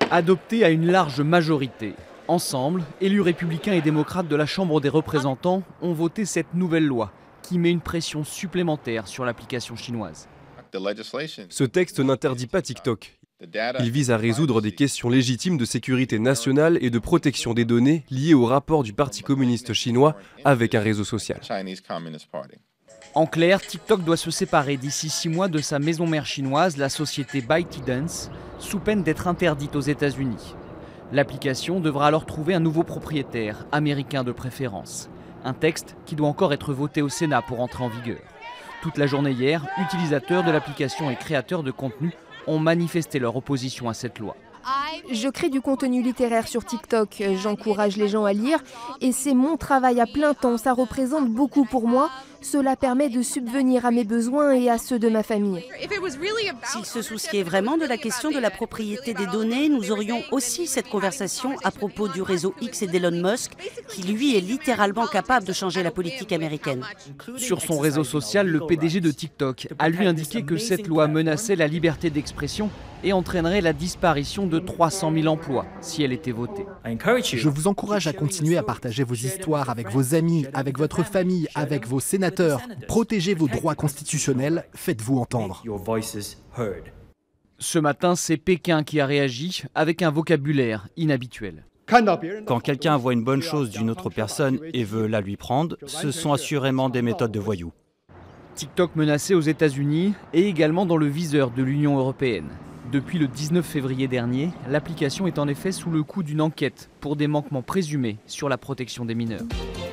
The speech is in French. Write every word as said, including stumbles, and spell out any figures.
Adoptée à une large majorité. Ensemble, élus républicains et démocrates de la Chambre des représentants ont voté cette nouvelle loi qui met une pression supplémentaire sur l'application chinoise. Ce texte n'interdit pas TikTok. Il vise à résoudre des questions légitimes de sécurité nationale et de protection des données liées au rapport du Parti communiste chinois avec un réseau social. En clair, TikTok doit se séparer d'ici six mois de sa maison mère chinoise, la société ByteDance, sous peine d'être interdite aux États-Unis. L'application devra alors trouver un nouveau propriétaire, américain de préférence. Un texte qui doit encore être voté au Sénat pour entrer en vigueur. Toute la journée hier, utilisateurs de l'application et créateurs de contenu ont manifesté leur opposition à cette loi. Je crée du contenu littéraire sur TikTok, j'encourage les gens à lire et c'est mon travail à plein temps, ça représente beaucoup pour moi. Cela permet de subvenir à mes besoins et à ceux de ma famille. S'ils se souciaient vraiment de la question de la propriété des données, nous aurions aussi cette conversation à propos du réseau X et d'Elon Musk, qui lui est littéralement capable de changer la politique américaine. Sur son réseau social, le P D G de TikTok a lui indiqué que cette loi menaçait la liberté d'expression et entraînerait la disparition de trois cent mille emplois si elle était votée. Je vous encourage à continuer à partager vos histoires avec vos amis, avec votre famille, avec vos sénateurs. Protégez vos droits constitutionnels, faites-vous entendre. Ce matin, c'est Pékin qui a réagi avec un vocabulaire inhabituel. Quand quelqu'un voit une bonne chose d'une autre personne et veut la lui prendre, ce sont assurément des méthodes de voyous. TikTok menacé aux États-Unis et également dans le viseur de l'Union européenne. Depuis le dix-neuf février dernier, l'application est en effet sous le coup d'une enquête pour des manquements présumés sur la protection des mineurs.